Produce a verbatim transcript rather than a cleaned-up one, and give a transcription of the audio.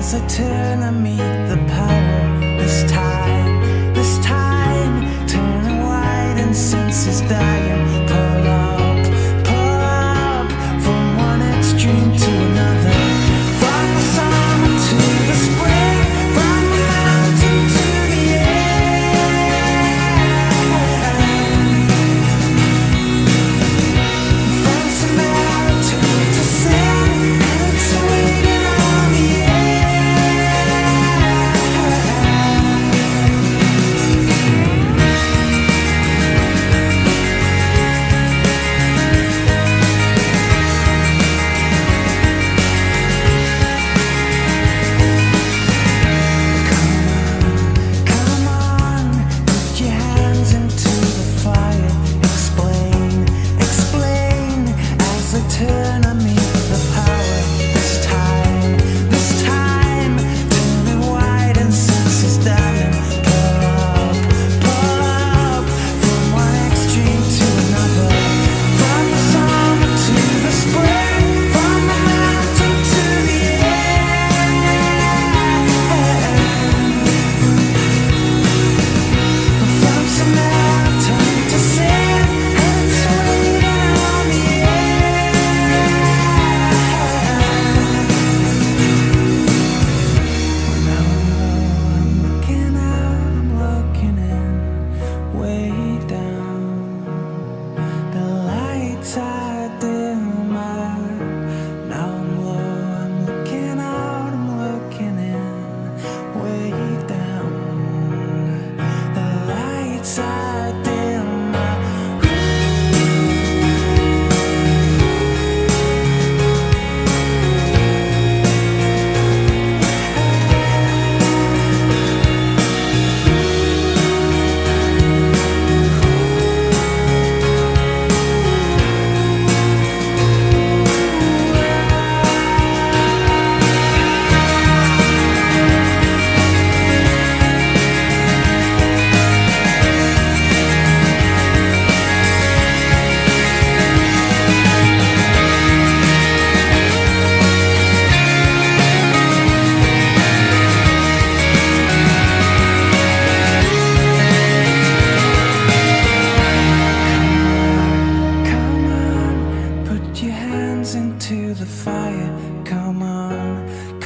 as I turn to meet the power. This time, this time, turning white and senses dying. Pull up, pull up, from one extreme to another. From the summer to the spring, from the mountain to the air. From Samaritan to sin, and it's waiting on the Come on, put your hands into the fire. Explain, explain, as I turn to meet the power. This time, this time, turning white and senses dying. Pull up, pull up, from one extreme to another. From the summer to the spring, from the mountain to the air. From Samaritan to sin, and it's waiting on the When I'm low, I'm looking out, I'm looking in, way down. The lights are dim out. Now I'm low, I'm looking out, I'm looking in, way down. The lights are dim out. Come on, put your hands into the fire. Come on,